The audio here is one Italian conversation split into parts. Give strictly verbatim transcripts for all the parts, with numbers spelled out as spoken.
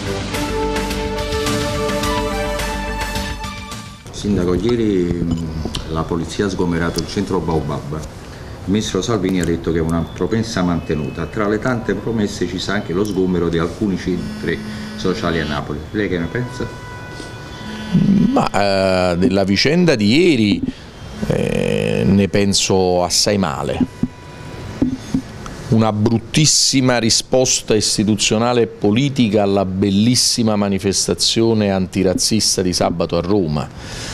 Sindaco, ieri la polizia ha sgomberato il centro Baobab. Il ministro Salvini ha detto che è una promessa mantenuta. Tra le tante promesse ci sta anche lo sgombero di alcuni centri sociali a Napoli. Lei che ne pensa? Ma eh, della vicenda di ieri eh, ne penso assai male. Una bruttissima risposta istituzionale e politica alla bellissima manifestazione antirazzista di sabato a Roma.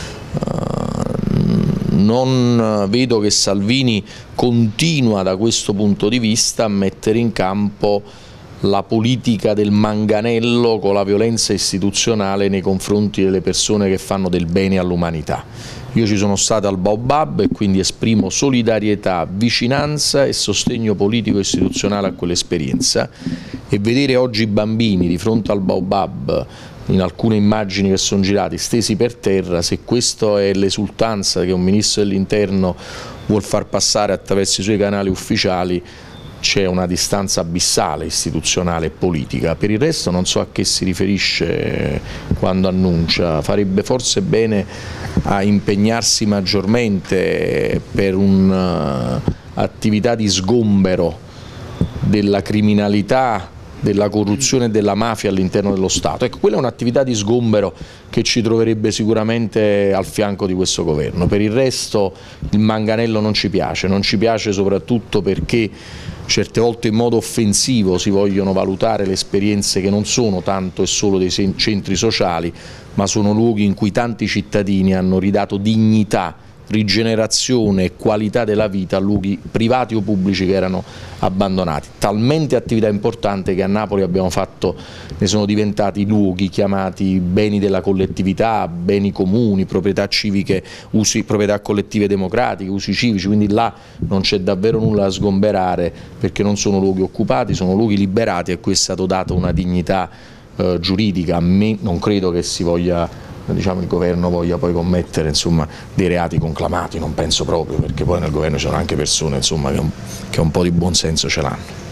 Non vedo che Salvini continua da questo punto di vista a mettere in campo la politica del manganello con la violenza istituzionale nei confronti delle persone che fanno del bene all'umanità. Io ci sono stato al Baobab e quindi esprimo solidarietà, vicinanza e sostegno politico e istituzionale a quell'esperienza, e vedere oggi i bambini di fronte al Baobab, in alcune immagini che sono girate, stesi per terra, se questa è l'esultanza che un ministro dell'interno vuol far passare attraverso i suoi canali ufficiali, c'è una distanza abissale istituzionale e politica. Per il resto non so a che si riferisce quando annuncia, farebbe forse bene a impegnarsi maggiormente per un'attività di sgombero della criminalità, della corruzione e della mafia all'interno dello Stato. Ecco, quella è un'attività di sgombero che ci troverebbe sicuramente al fianco di questo governo. Per il resto il manganello non ci piace, non ci piace soprattutto perché certe volte in modo offensivo si vogliono valutare le esperienze che non sono tanto e solo dei centri sociali, ma sono luoghi in cui tanti cittadini hanno ridato dignità, rigenerazione e qualità della vita a luoghi privati o pubblici che erano abbandonati. Talmente attività importante che a Napoli abbiamo fatto, ne sono diventati luoghi chiamati beni della collettività, beni comuni, proprietà civiche, usi, proprietà collettive democratiche, usi civici, quindi là non c'è davvero nulla da sgomberare perché non sono luoghi occupati, sono luoghi liberati, e a cui è stato data una dignità eh, giuridica. A me non credo che si voglia, diciamo, il governo voglia poi commettere, insomma, dei reati conclamati, non penso proprio, perché poi nel governo ci sono anche persone, insomma, che un, che un po' di buon senso ce l'hanno.